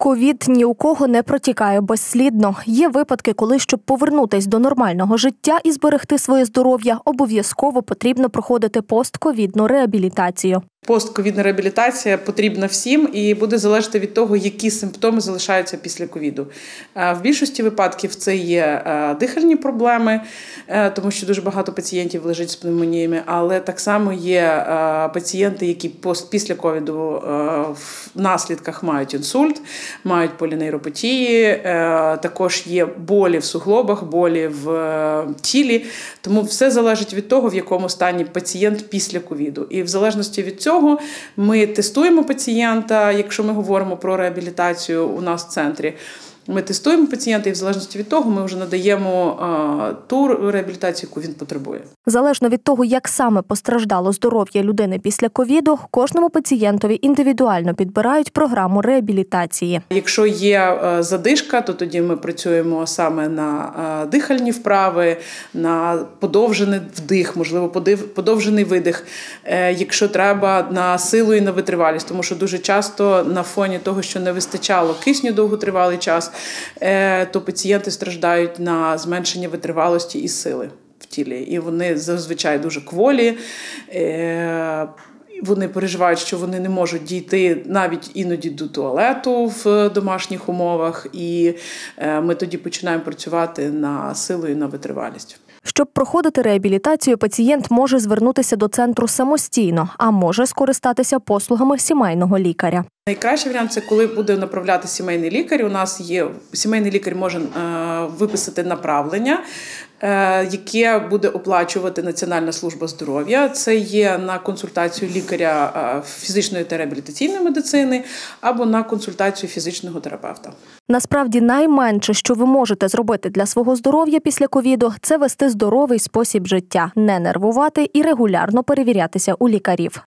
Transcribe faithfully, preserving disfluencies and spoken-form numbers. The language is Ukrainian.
Ковід ні у кого не протікає безслідно. Є випадки, коли, щоб повернутися до нормального життя і зберегти своє здоров'я, обов'язково потрібно проходити постковідну реабілітацію. Постковідна реабілітація потрібна всім і буде залежати від того, які симптоми залишаються після ковіду. В більшості випадків це є дихальні проблеми, тому що дуже багато пацієнтів лежить з пневмоніями, але так само є пацієнти, які після ковіду в наслідках мають інсульт, мають полінейропатії, також є болі в суглобах, болі в тілі, тому все залежить від того, в якому стані пацієнт після ковіду. І в залежності від цього ми тестуємо пацієнта, якщо ми говоримо про реабілітацію у нас в центрі. Ми тестуємо пацієнта і в залежності від того ми вже надаємо а, ту реабілітацію, яку він потребує. Залежно від того, як саме постраждало здоров'я людини після ковіду, кожному пацієнтові індивідуально підбирають програму реабілітації. Якщо є задишка, то тоді ми працюємо саме на дихальні вправи, на подовжений вдих, можливо, подовжений видих. Якщо треба, на силу і на витривалість, тому що дуже часто на фоні того, що не вистачало кисню довготривалий час, то пацієнти страждають на зменшення витривалості і сили в тілі. І вони зазвичай дуже кволі, вони переживають, що вони не можуть дійти навіть іноді до туалету в домашніх умовах, і ми тоді починаємо працювати на силу і на витривалість. Щоб проходити реабілітацію, пацієнт може звернутися до центру самостійно, а може скористатися послугами сімейного лікаря. Найкращий варіант – це коли буде направляти сімейний лікар. У нас є, сімейний лікар може виписати направлення, яке буде оплачувати Національна служба здоров'я. Це є на консультацію лікаря фізичної та реабілітаційної медицини або на консультацію фізичного терапевта. Насправді найменше, що ви можете зробити для свого здоров'я після ковіду – це вести здоровий спосіб життя, не нервувати і регулярно перевірятися у лікарів.